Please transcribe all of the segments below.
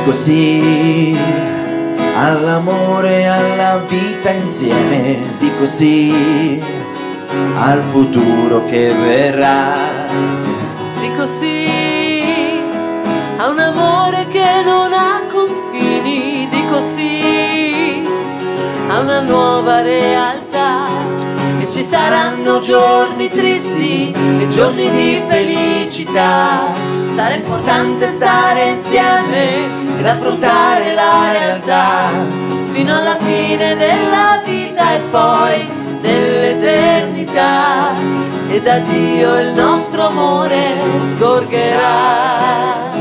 Dico sì all'amore e alla vita insieme, dico sì al futuro che verrà. Dico sì a un amore che non ha confini, dico sì a una nuova realtà, che ci saranno giorni tristi e giorni di felicità. Sarà importante stare insieme ed affrontare la realtà fino alla fine della vita e poi nell'eternità, e da Dio il nostro amore sgorgerà.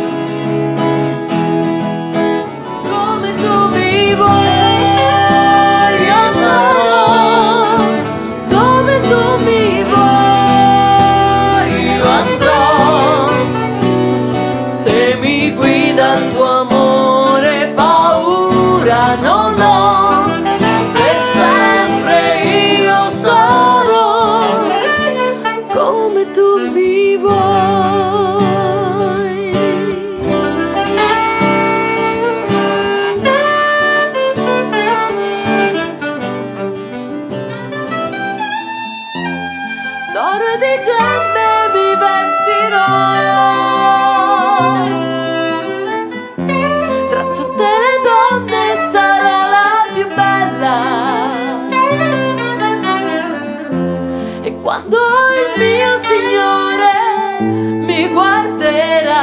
Come tu mi vuoi io sarò, dove tu mi vuoi io andrò, se mi guida il tuo amore paura non ho, per sempre io sarò come tu mi vuoi. D'oro e di gemme mi vestirò, tra tutte le donne sarò la più bella, e quando il mio Signore mi guarderà,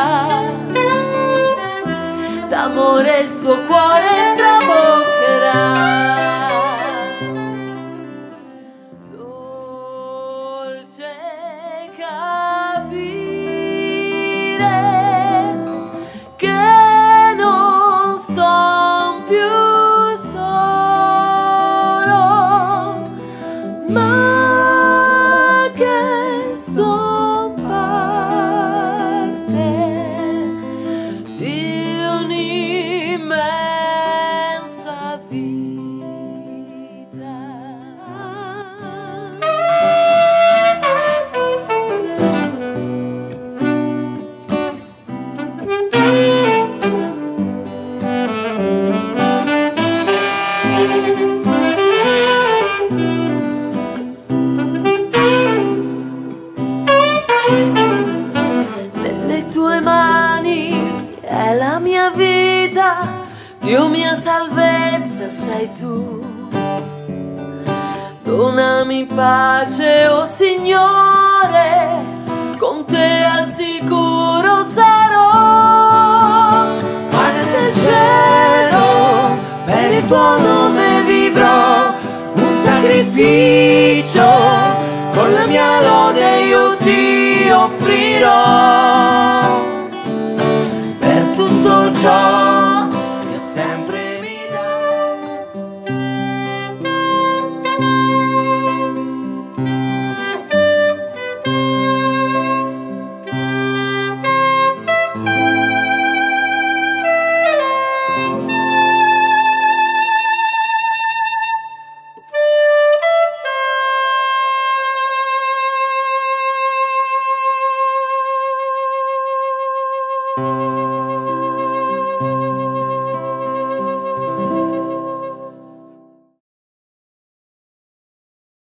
d'amore il suo cuore traboccherà. Dolce capire che non son più solo, ma che son parte di un'immensa vita. Nelle tue mani è la mia vita, Dio mia salvezza sei tu. Donami pace, oh Signore, con te al sicuro sarò. Padre del cielo, per il tuo nome vivrò un sacrificio, con la mia lode io ti offrirò per tutto ciò